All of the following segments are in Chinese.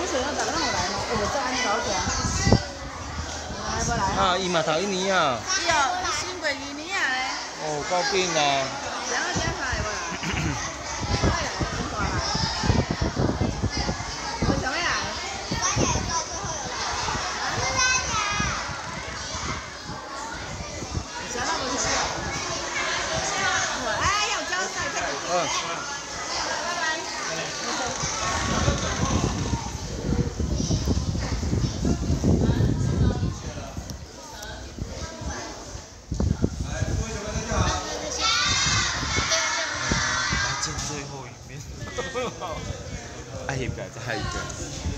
找到人有来吗？我再安尼搞起来。来不来？ 啊，伊嘛头一年啊。 伊哦，新过2年啊咧。 哦，够紧啊。 两个加起来无啦？快来，真快来。为什么来？想到不想要？哎，要交代这个。拜拜。 见最后一面，爱一个再一个。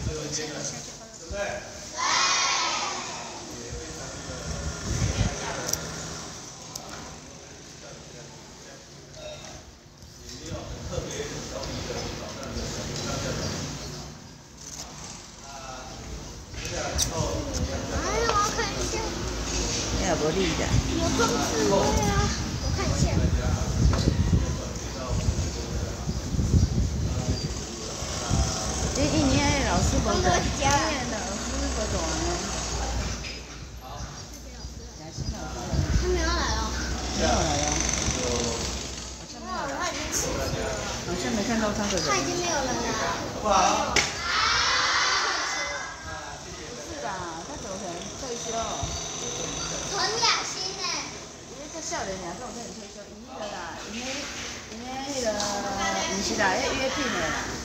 哎，我要看一下。 你也无理的。 有装置对啊，我看一下。 一年老师不懂，今年的老师不懂呢。 他没有来哦。 没有来哦。 哇，他已经辞职了。 好像没看到他的人。 他已经没有人来了。 不是啦，他怎么可能退休？ 陈雅欣呢？ 因为这少年俩，这种可能退休，伊迄个啦，伊迄个，不是啦，迄约聘的啦。